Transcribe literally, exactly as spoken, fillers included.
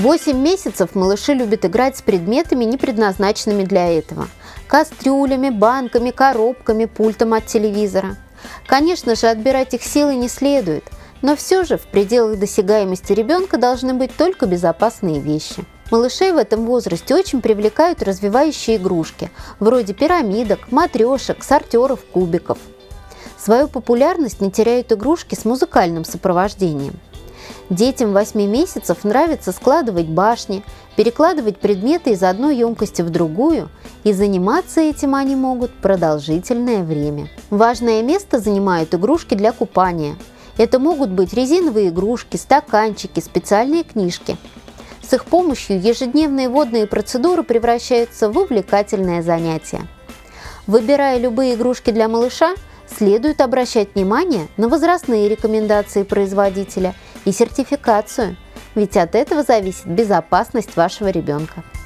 восемь месяцев малыши любят играть с предметами, не предназначенными для этого. Кастрюлями, банками, коробками, пультом от телевизора. Конечно же, отбирать их силой не следует, но все же в пределах досягаемости ребенка должны быть только безопасные вещи. Малышей в этом возрасте очень привлекают развивающие игрушки, вроде пирамидок, матрешек, сортеров, кубиков. Свою популярность не теряют игрушки с музыкальным сопровождением. Детям восьми месяцев нравится складывать башни, перекладывать предметы из одной емкости в другую, и заниматься этим они могут продолжительное время. Важное место занимают игрушки для купания. Это могут быть резиновые игрушки, стаканчики, специальные книжки. С их помощью ежедневные водные процедуры превращаются в увлекательное занятие. Выбирая любые игрушки для малыша, следует обращать внимание на возрастные рекомендации производителя и сертификацию, ведь от этого зависит безопасность вашего ребенка.